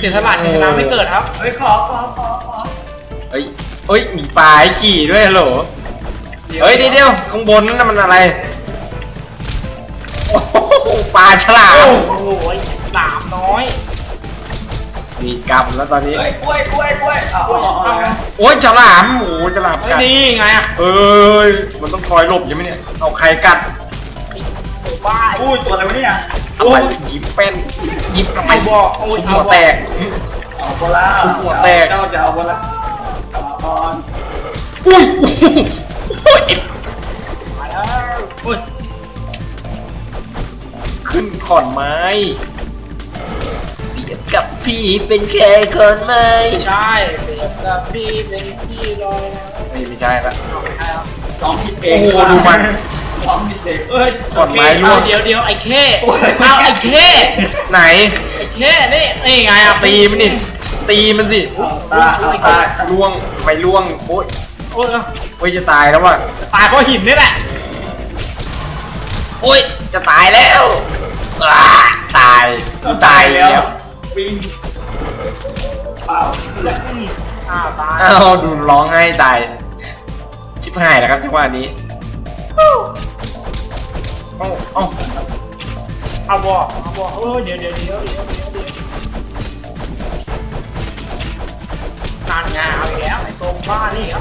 สียสละชนะไม่เกิดครับเฮ้ยขอเฮ้ยมีปลาให้ขี่ด้วยฮัลโหลเฮ้ยเดี๋ยวข้างบนนั่นมันอะไรโอ้โหปลาฉลามโอ้โหฉลามน้อยมีกรรมแล้วตอนนี้กล้วยโอ้ยฉลามโอ้ฉลามกัดนี่ไงอ่ะมันต้องคอยหลบใช่ไหมเนี่ยเอาใครกัดบ้าตัวอะไรวะเนี่ยอะไรยิ้มเป็นยิ้มทำไมบอกหัวแตกเอาโบล่าหัวแตกเจ้าจะเอาโบล่าก่อนอุ้ยมาแล้วขึ้นขอนไม้เบียดกับพี่เป็นแค่คนไม้ใช่เบียดกับพี่เป็นพี่ลอยไม่ใช่ละร้องผิดเองโอ้โหดูมันร้องผิดเองขอนไม้ร่วงเดี๋ยวไอ้เข้เอาไอ้เข้ไหนไอ้เข้นี่ไงอ่ะตีมันนี่ตีมันสิตาล่วงไม่ล่วงโอ้ยจะตายแล้วว่ะตายเพราะหินนี่แหละโอ้ยจะตายแล้วตายแล้ววิ่งเปล่าตายดูร้องให้ตายชิบหายแล้วครับจังหวะนี้เอาบอกเดี๋ยวการงานเอาแล้วไอ้ตรงบ้านนี่ครับ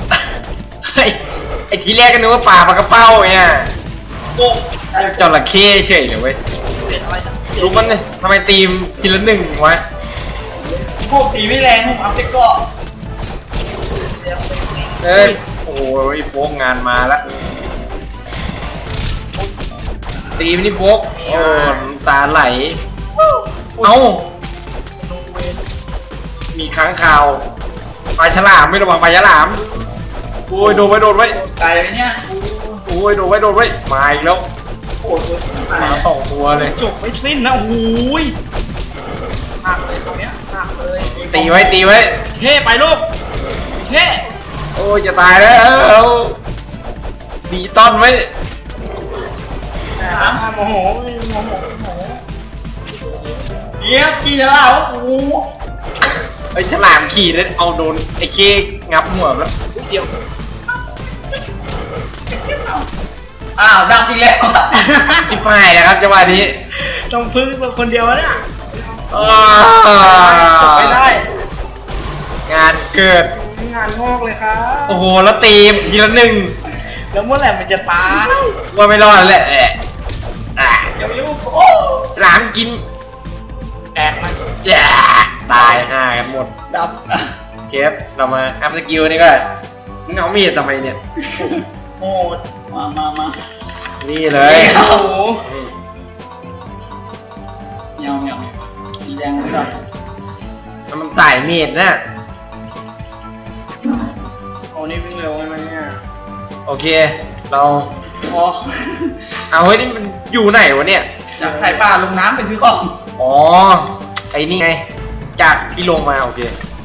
ไอ้ทีแรกก็นึกว่าปลากระเป้าเนี่ยจระเข้เฉยเลยเว้ยรู้มันเลยทำไมตีมทีละหนึ่งวะพวกตีไม่แรงผมอัพได้ก็โอ้ยโฟกงานมาแล้วตีมันนี่โฟกตาไหลมีค้างคาวปลาฉลามไม่ระวังปลาฉลามโอ้ยโดนไว้ตายเลยเนี่ยโอ้ยโดนไว้มาอีกแล้วมาสองตัวเลยจบไม่สิ้นนะโอ้ยหักเลยตรงเนี้ยหักเลยตีไว้เท่ไปลูกเท่โอ้ยจะตายแล้วบีต้นไว้โมโหเดี๋ยวกี่จะเล่าไอ้ฉลามขี่แล้วเอาโดนไอ้เก้งับหัวแล้วเดียวดังจริงแล้วชิบหายแล้วครับจังหวะนี้ต้องพึ่งคนเดียวเนี่ยไม่ได้งานเกิดงานงอกเลยครับโอ้โหแล้วตีทีละหนึ่งแล้วเมื่อไหร่มันจะตายว่าไม่รอดแหละเดี๋ยวฉลามกินแตกมันตายห่ากันหมดดับเก็บเรามาอัพสกิลนี่ก็มึงเอามีดทำไมเนี่ยโหดมานี่เลยโอ้โหเงียวสีแดงเลยครับมันสายมีดนะโอ้นี่วิ่งเร็วไหมเนี่ยโอเคเราเอาเฮ้ยนี่มันอยู่ไหนวะเนี่ยจากสายป่าลงน้ำไปซื้อของไอ้นี่ไงจากที่ลงมาโอเค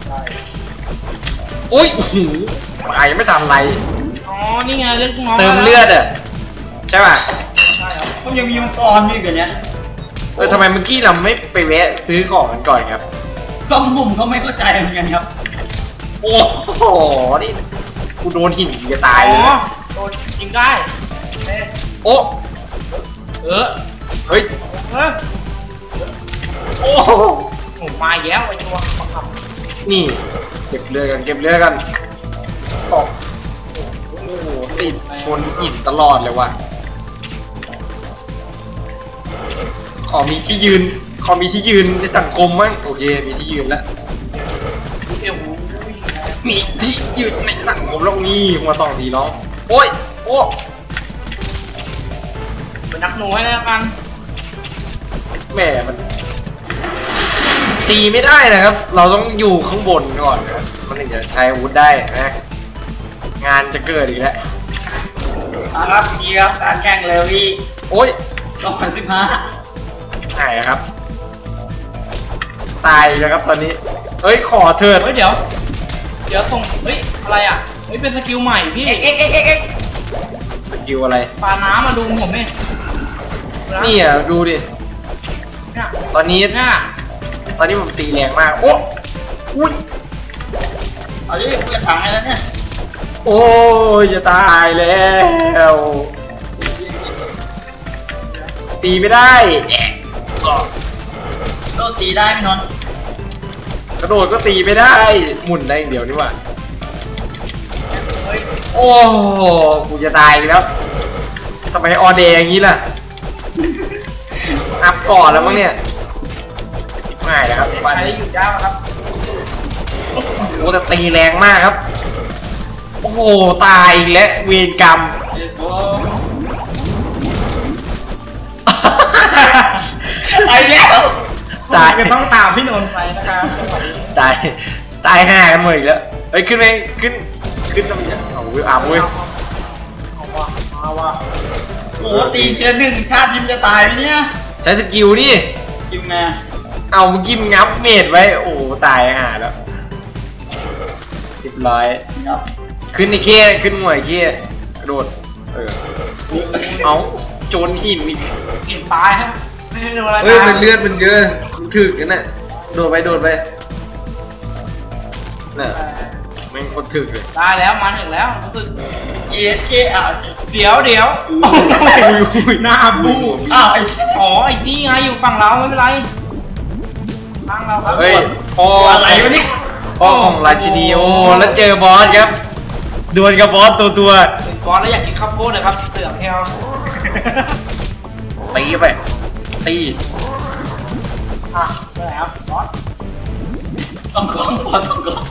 โอ้ยไอ้ไม่ทำอะไรนี่ไงเลือดเติมเลือดใช่ป่ะใช่ครับก็ยังมีมังกรอยู่กันเนี้ยทำไมเมื่อกี้เราไม่ไปแวะซื้อของกันก่อนครับก็ผมเขาไม่เข้าใจเหมือนกันครับโอ้โหนี่กูโดนหินจะตายเลยโดนยิงได้โอ้เฮ้ยโอ้โหมาแล้วไอ้ตัวนี่เก็บเรือกันของโอ้โหติดคนหินตลอดเลยว่ะขอมีที่ยืนในสังคมมั้งโอเคมีที่ยืนแล้วมีที่ยืนในสังคมโลกนี้หัวสองทีน้องโอ้เป็นนักหนูให้แล้วกันแม่มันตีไม่ได้นะครับเราต้องอยู่ข้างบนก่อนนะมันถึงจะใช้อาวุธได้นะงานจะเกิดอีกแล้วครับพี่ครับการแข่งเรลลี่โอ้ย 2015 หายครับตายแล้วครับตอนนี้ขอเถิดเดี๋ยวส่งอะไรอ่ะเป็นสกิลใหม่พี่สกิลอะไรปลาน้ำมาดูผมนี่ดูดิตอนนี้ตอนนี้ผมตีแรงมากโอ้อุ้ยเอาดิกูจะถังไงแล้วเนี่ยโอ้ยจะตายแล้วตีไม่ได้แอะก็โดนตีได้ไหมนนท์กระโดดก็ตีไม่ได้หมุนได้อย่างเดียวนี่หว่าเฮ้ยโอ้กูจะตายแล้วทำไมออเดย์อย่างนี้ล่ะอัพก่อนแล้วมั้งเนี่ยง่ายแล้วครับไปได้อยู่ยากครับโอ้แต่ตีแรงมากครับโอ้โหตายอีกแล้วเวรกรรมเจ็บโบ้ ไอ้แล้วตายจะต้องตามพี่นนท์ไปนะครับตายตายห่ากันหมดอีกแล้วเฮ้ยขึ้นไปขึ้นทำไมเนี่ยเอาเว้ยอาบเว้ยเอาว่ะเอาว่ะโอ้โหตีเทียหนึ่งชาติยิมจะตายไหมเนี่ยใช้สกิลนี่ยิมแม่เอาเมื่อกี้มันงับเมดไว้โอ้ตายห่าแล้วเรียบร้อยครับขึ้นไอ้เค้ขึ้นหน่วยเค้กระโดดเอาโจรหินอีกกินตายฮะไม่ได้โดนอะไรเฮ้ยมันเลือดมันเยอะมันถึกกันน่ะโดดไปน่ะแม่งคนถึกเลยตายแล้วมันอีกแล้วรู้สึกเจี๊ยเจี๊ยอ่ะเดี๋ยวหน้าบูอ้าวไอ้อ๋อไอ้นี่ไงอยู่ฝั่งเราไม่เป็นไรทางเราครับเฮ้ยพออะไรวะนี่พ่อของราชินีโอแล้วเจอบอสครับดวลกับบอสตัวเป็นบอสแล้วอยากกินข้าวโพดเลยครับเสือกแฮวตีไปตีอ่ะไปไหนครับบอสต้องกองบอลต้องกอง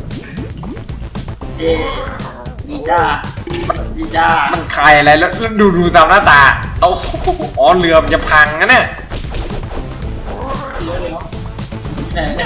เย้ดีจ้าดีจ้ามันใครอะไรแล้วดูตามหน้าตาเอาอ๋อเรือมันจะพังนะเนี่ยเดี๋ยวเนี่ย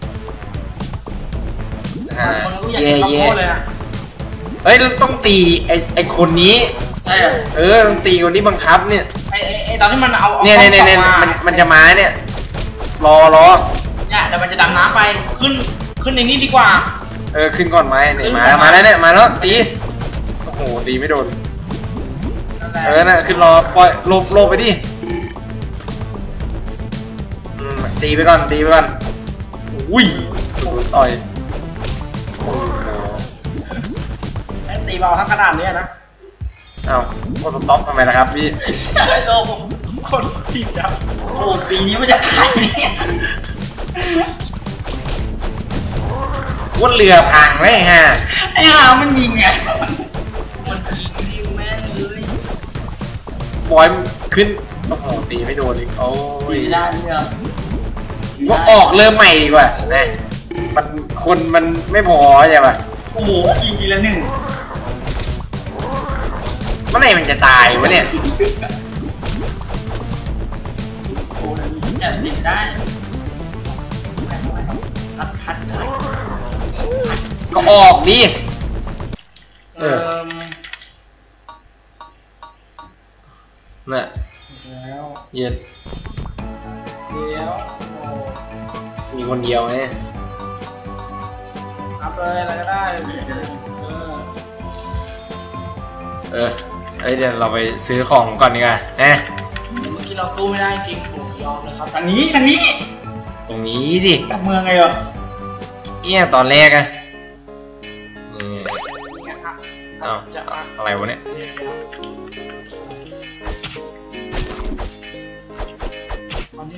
อ่าคนรู้อยากกินข้าวโพดเลยนะเฮ้ยเราต้องตีไอคนนี้ใช่ต้องตีคนนี้บังคับเนี่ยไอ้ตอนที่มันเอาเนี่ยมันจะมาเนี่ยรอเนี่ยเดี๋ยวมันจะดำน้ำไปขึ้นในนี้ดีกว่าขึ้นก่อนไหมเนี่ยมาแล้วเนี่ยมาแล้วตีโอ้โหตีไม่โดนน่ะขึ้นรอปล่อยหลบไปดิตีไปก่อนอุ้ยโดนต่อยโอ้โหตีเบาทั้งขนาดนี้นะเอ้าโคตรท็อปทำไมล่ะครับพี่ไอ้โลกคนผิดครับโอ้ปีนี้มันจะตายเนี่ยว่าเรือพังไหมฮะไอ้ห่ามันยิงไงมันยิงแม่งเลยบอยขึ้นโอ้โหตีไม่โดนอีกโอ้ยดีได้เนี่ยว่าออกเริ่มใหม่ดีกว่านะคนมันไม่พอใช่ปะโอ้โหยิงทีละหนึ่งเมื่อไหร่มันจะตายวะเนี่ยโอ้ยเนี่ยดีได้คัดก็ออกดิเออน่ะแล้วเย็นเดี๋ยวมีคนเดียวไงอัพเลยอะไรก็ได้เดี๋ยวเราไปซื้อของก่อนดีกว่านะเมื่อกี้เราสู้ไม่ได้จริงผมยอมเลยครับทางนี้ตรงนี้ดิกับเมืองไงเหรอเนี่ยตอนแรกอะนี่เนี่ยครับอ้าวจะอ่ะอะไรวะเนี่ยตอนนี้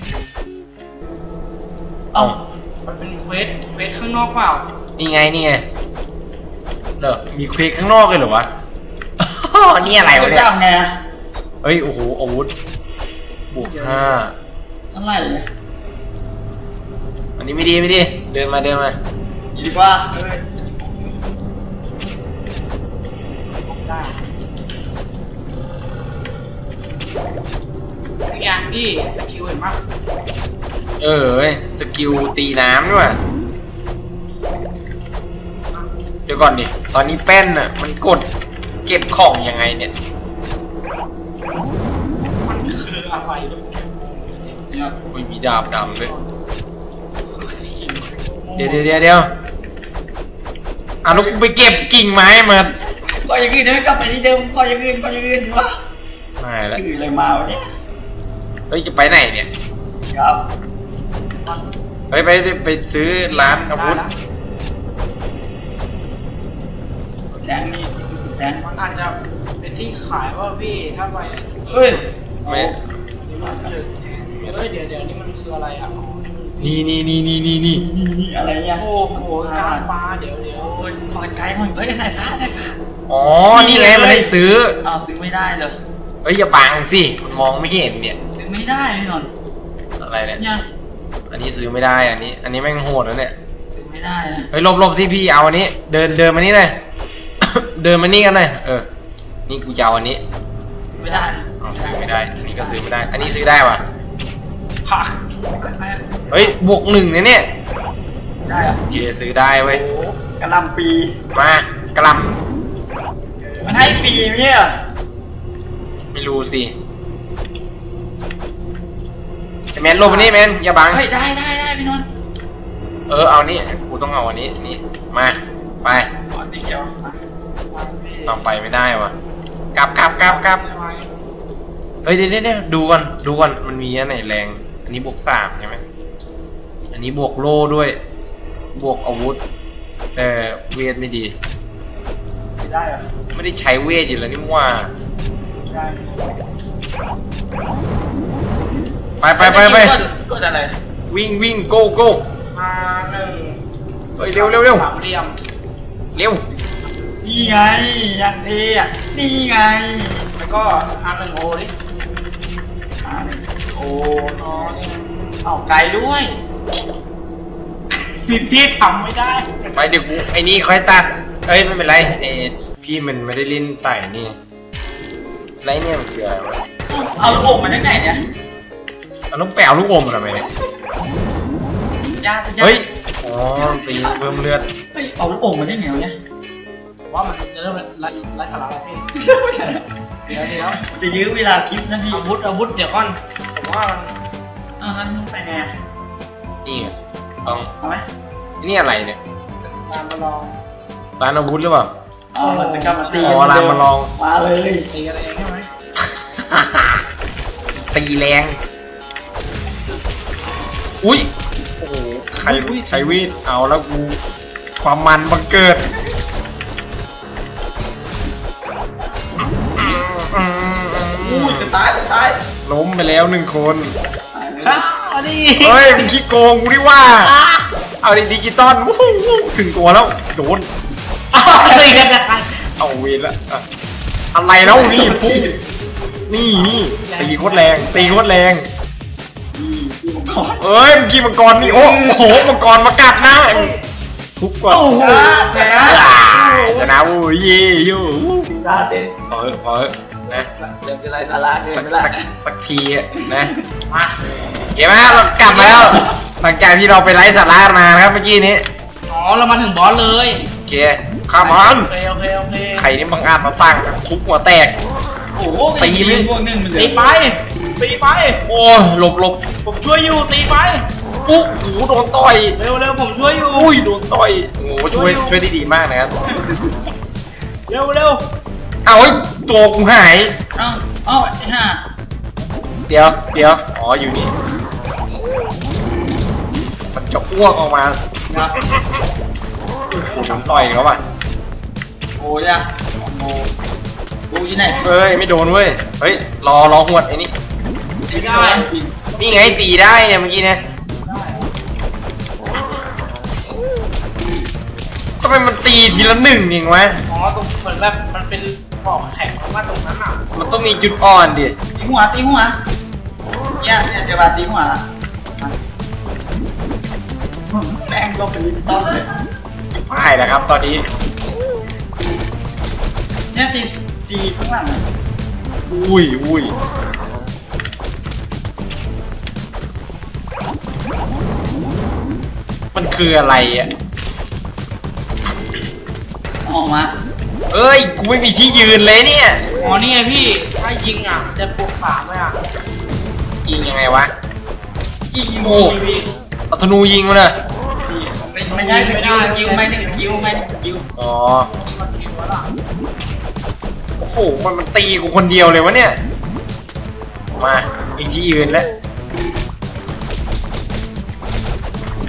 เอ้ามันเป็นเควสข้างนอกเปล่านี่ไงเหรอมีเควกข้างนอกเลยเหรอวะ นี่อะไรวะเนี่ยจับไงเฮ้ยโอ้โหอาวุธบวก5 อะไรเนี่ยอันนี้ไม่ดีเดินมาดีกว่าเฮ้ยได้ทุกอย่างพี่สกิลเห็นปะเว้ยสกิลตีน้ำด้วยเดี๋ยวก่อนดิตอนนี้แป้นอ่ะมันกดเก็บของยังไงเนี่ยมันคืออะไรวะเนี่ยอุ้ยมีดาบดำด้วยเดี๋ยวอ่ะแล้วกูไปเก็บกิ่งไม้มาก็อย่างอื่นได้กลับไปที่เดิมก็อย่างอื่นดีวะไม่แล้วคืออะไรมาวะเนี่ยเฮ้ยจะไปไหนเนี่ยครับเฮ้ยไปซื้อร้านอาวุธแดงนี่แดงมันอาจจะเป็นที่ขายว่าพี่ถ้าไปเฮ้ยไม่เฮ้ยเดี๋ยวนี่มันคืออะไรอ่ะนี่นี่อะไรเนี่ยโอ้โหการปลาเดี๋ยวโอ้ยถอดไกด์มันเฮ้ยใส่ผ้าอ๋อนี่ไงมันให้ซื้ออ้าวซื้อไม่ได้เลยเฮ้ยอย่าบังสิมันมองไม่เห็นเนี่ยซื้อไม่ได้พี่นนท์อะไรเนี่ยเนี่ยอันนี้ซื้อไม่ได้อันนี้แม่งโหดแล้วเนี่ยซื้อไม่ได้นะเฮ้ยหลบที่พี่เอาอันนี้ เดินมานี่เลย เดินมานี่กันเลยนี่กูจะเอาอันนี้ไม่ได้เอาซื้อไม่ได้อันนี้ก็ซื้อไม่ได้ อันนี้ซื้อได้ปะผักเฮ้ยบวก1เนี่ยได้เหรอโอเคซื้อได้เว้ยกระลำปีมากระหลมันให้ฟรีเนี่ยำไม่รู้สิไอ้แมนหลบมานี่แมนอย่าบังเฮ้ยได้พี่นนท์เอานี่กูต้องเอาอันนี้นี่มาไปอ๋อสีเขียวเอาไปไม่ได้วะกลับเฮ้ยเดี๋ยวดูก่อนมันมีอันไหนแรงอันนี้บวก3ใช่ไหมอันนี้บวกโล่ด้วยบวกอาวุธแต่เวทไม่ดีไม่ได้เหรอไม่ได้ใช้เวทอยู่แล้วนี่ว่าได้ไปกดอะไรวิ่งโก้มาหนึ่งเฮ้ยเร็วสามเหลี่ยมเร็วนี่ไงอย่างเท่อะนี่ไงแล้วก็อันหนึ่งโอดิโอ้อ๋อนี่เอาไก่ด้วยพี่ทำไม่ได้ไปเดี๋ยวกูไอ้นี่ค่อยตัดเอ้ยไม่เป็นไรพี่มันไม่ได้ลิ้นใส่นี่ไรเนี่ยมันคืออะไรวะเอาลูกโป่งมาจากไหนเนี่ยเราต้องแปลลูกอมมาทำไมเนี่ยยากเฮ้ยอ๋อตีเพิ่มเลือดเฮ้ยเอาลูกโป่งมาได้ไงวะเนี่ยผมว่ามันจะเริ่มไร้สาระแล้วพี่เดี๋ยวจะยื้อเวลาคลิปนะพี่อาวุธเดี๋ยวก่อนผมว่ามันงั้นต้องไปไงนี่ต้องเอาไหมนี่อะไรเนี่ยตามมาลองร้านอาวุธหรือเปล่ามันจะกลับมาตีอ๋อร้านมาลองมาเลยตีกันเองใช่ไหมตีแรงอุ้ยโอ้โหใครใช้วีดเอาแล้วกูความมันบังเกิดอุ้ยจะตายล้มไปแล้ว1 คนอันนี้เฮ้ยมันขี้โกงกูดิว่า เอาดิจิตอลวู้ฮู้ถึงตัวแล้วโดนอะไรกันนะเอาเวรละอะไรแล้วนี่ฟุ๊กนี่ตีโคตรแรงตีโคตรแรงพี่ผมขอเอ้ยเมื่อกี้มังกรนี่โอ้โหมังกรมากัดหน้าทุบก่อนโอ้โหชนะชนะวู้ยยูตาเต้นพอนะเริ่มจะไรสาระเกินไปละสักทีนะมาเห็นไหมเรากลับมาแล้วหลังจากที่เราไปไล่สาระมานะครับเมื่อกี้นี้อ๋อเรามาถึงบอสเลยโอเคข้ามอนโอเคใครนี่บังอาจมาตั้งทุบหัวแตกโอ้โหพวกนึงมันตีไปโอ้หลบผมช่วยอยู่ตีไปปุ๊บหูโดนต่อยเร็วผมช่วยอยู่อุ้ยโดนต่อยโอ้ช่วยได้ดีมากนะครับเร็วเอาไอ้ตัวกูหายเอ้าไอ้ห่าเดี๋ยวอ๋ออยู่นี่มันจะอ้วกออกมาโอ้โหโดนต่อยเขาป่ะโอ้ยอะโอ้ดูยี่ไหนเอ้ยไม่โดนเว้ยเฮ้ยรอหวดไอ้นี่ไม่ได้นี่ไงตีได้เนี่ยเมื่อกี้เนี่ยทำไมมันตีทีละ1เองวะอ๋อตรงเหมือนแบบมันเป็นบอกแข็งมากตรงนั้นอ่ะมันต้องมีจุดอ่อนดิตีหัวเนี่ยเดี๋ยวมาตีหัวละแม่งก็เป็นลิ้นต้อมเลยไม่นะครับตอนนี้เนี่ยตีข้างหลังอุ้ยมันคืออะไรอ่ะออกมาเอ้ยกูไม่มีที่ยืนเลยเนี่ยอ๋อนี่ไงพี่ถ้ายิงอ่ะจะปวดขาไหมอ่ะยิงยังไงวะอีโมโอ้เอาธนูยิงมาเลยไม่ได้สกิลไม่ได้สกิลอ๋อมันยิงวะล่ะโอ้โหมันตีกูคนเดียวเลยวะเนี่ยมามีที่ยืนแล้ว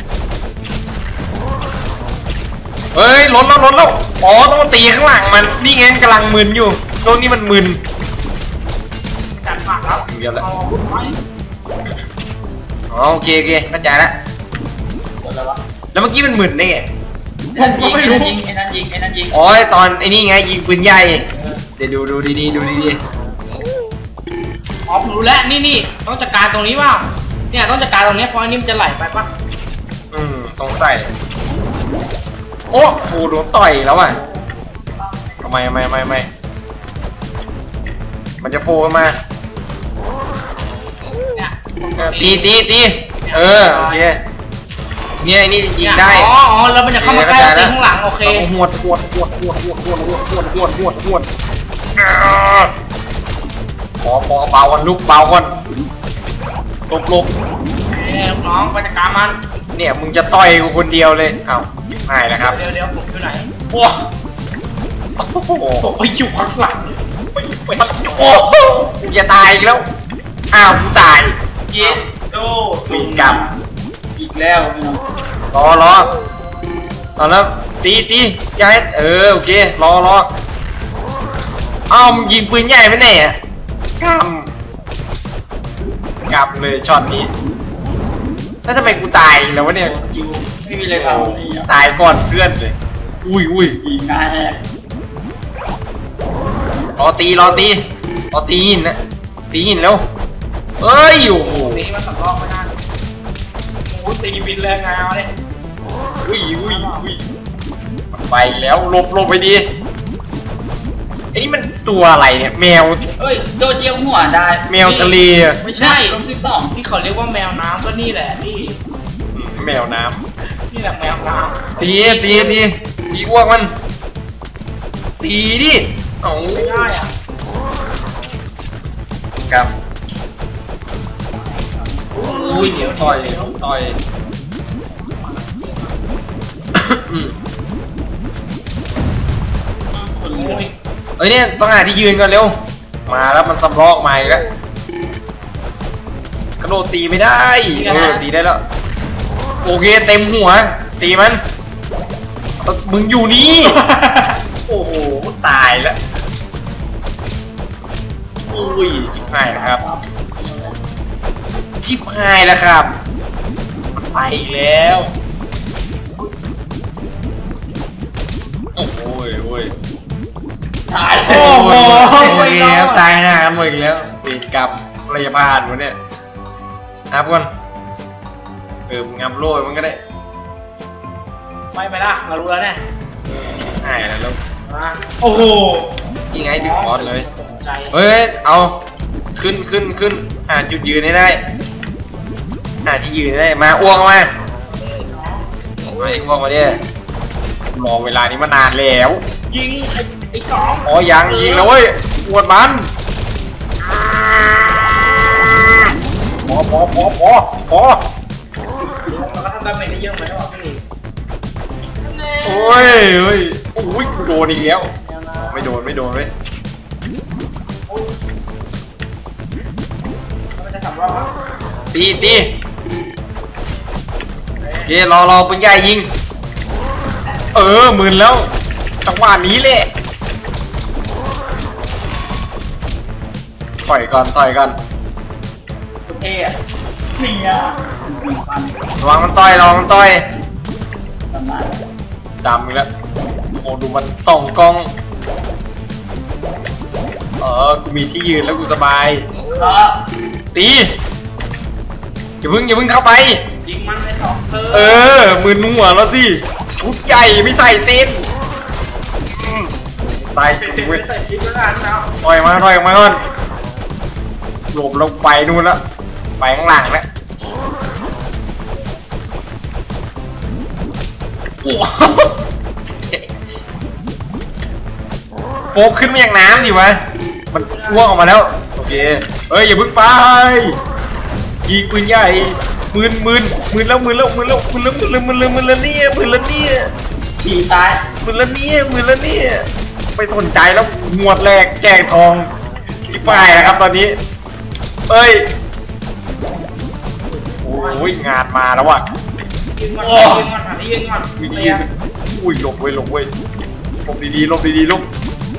เฮ้ยล้นแล้วอ๋อต้องมาตีข้างหลังมันนี่ไงกำลังมึนอยู่ช่วงนี้มันมึนจัดปากแล้วเดี๋ยวละเอาไว้อ๋อโอเคเข้าใจละหมดแล้ววะแล้วเมื่อกี้มันมึนได้ไงไอ้นั่นยิงไอ้นั่นยิงไอ้นั่นยิงไอ้นั่นยิงอ๋อตอนไอ้นี่ไงยิงปืนใหญ่เดี๋ยวดูดีๆดูดีอ๋อผมรู้แล้วนี่ต้องจัดการตรงนี้ว่าเนี่ยต้องจัดการตรงนี้เพราะอันนี้มันจะไหลไปปะสงสัยโอ้โหโดนต่อยแล้วอ่ะทำไมมันจะโผล่มาเนี่ยตีโอเคเนี่ยไอ้นี่ยิงได้อ๋อแล้วมันจะเข้ามาใกล้ตีข้างหลังโอเคหวดขอเบาก่อนลูกเบาก่อนลบน้องไปจัดการมันเนี่ยมึงจะต่อยกูคนเดียวเลยอ้าวหายแล้วครับเดี๋ยวผมอยู่ไหนว้าโอ้โหผมไปอยู่ข้างหลังไปโอ้โหอย่าตายอีกแล้วอ้าวกูตายเย็นโดปีกกลับอีกแล้วรอตอนแล้วตีย้ายโอเครออ้าวมึงยิงปืนใหญ่ไปไหนอ่ะกลับเลยช็อตนี้แล้วทำไมกูตายแล้ววะเนี่ยอยู่ไม่มีอะไรทำนี่ตายก่อนเพื่อนเลยอุ้ยยิงง่ายแน่รอตีหินนะตีหินแล้วเอ้ยโอ้โหตีมันสำรองไม่ได้โอ้ตีบินแรงงานเอาเลยอุ้ยมันไปแล้วหลบไปดีไอ้นี่มันตัวอะไรเนี่ยแมวเอ้ยโดนเยี่ยวหัวได้แมวทะเลอะไม่ใช่ต้น12 ที่เขาเรียกว่าแมวน้ำก็นี่แหละนี่แมวน้นี่แหละแมวน้ำตีอ้วกมันตีดิเอ้าำไม่ได้อ่ะครับอุ้ยเดี๋ยวต่อยอืมโอ้ยเอ้ยเนี่ยต้องหาที่ยืนก่อนเร็วมาแล้วมันสำรอกมาอีกแล้วกระโดดตีไม่ได้ตีได้แล้วโอเคเต็มหัวตีมันมึงอยู่นี่ โอ้โหตายแล้วอุ้ยชิบหายแล้วครับมันไปแล้วโอ้ยตายโอ้โหตายห่าหมดอีกแล้วเวรกรรมอะไรจะผ่านวะเนี่ยนับก่อนมึงงับโล่มันก็ได้ไม่ไปละมารู้แล้วเนี่ยหายแล้วมาโอ้โหยังไงถึงบอสเลยตกใจเฮ้ยเอาขึ้นหาจุดยืนให้ได้หาที่ยืนให้ได้มาอ้วกมาอ้วกมาดิรอเวลานี้มานานแล้วยิงไอ้สองอ๋อยังยิงแล้วเว้ยปวดมันพอมันก็ทำดาเมจได้เยอะไหมวะพี่โอ้ยกูโดนอีกแล้วไม่โดนเว้ยมันจะทำว่าตีเกรอปืนใหญ่ยิงหมื่นแล้วจังหวะนี้แหละต่อยก่อนเท่อะนี่อ่ะปันระวังมันต่อยประมาณดำอีกแล้วโอ้ดูมันส่องกล้องกูมีที่ยืนแล้วกูสบายแล้วตีอย่าเพิ่งเข้าไปยิงมันไปสองมือหัวแล้วสิชุดใหญ่ไม่ใส่เส้นตายติดเว้ยใส่ชิ้นแล้วกันนะถอยออกมาก่อนหลบลงไปนู่นแล้วไปข้างหลังแล้วโฟกขึ้นมาอย่างน้ำดิวะมันอ้วกออกมาแล้วโอเคอย่าเพิ่งไปยิงปืนใหญ่มืนแล้วเนี่ยผีตายมือละเนี่ยไม่สนใจแล้วหมวดแรกแจกทองที่ป้ายนะครับตอนนี้โอ้ยงานมาแล้วว่ะยิงมันหาที่ยิงมันวิธีอุ้ยหลบเว้ยหลบเว้ยหลบดีๆหลบดีๆหลบ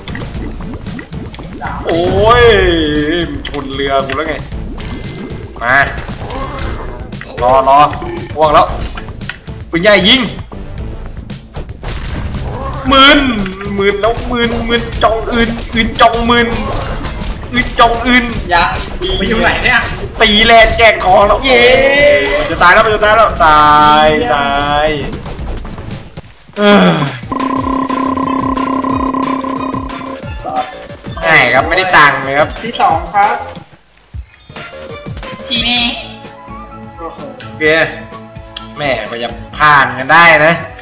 โอ้ยชนเรือกูแล้วไงมารอว่วงแล้วปืนใหญ่ยิงมืนแล้วมืนจองอื่นจองมืนจองอื่นยังดีไปอยู่ไหนเนี่ยตีแลนแกงคอแล้วเย้จะตายแล้วตายง่ายครับไม่ได้ตังค์เลยครับที่สองครับทีนี้โอ้โหโอเคแม่ก็จะผ่านกันได้นะ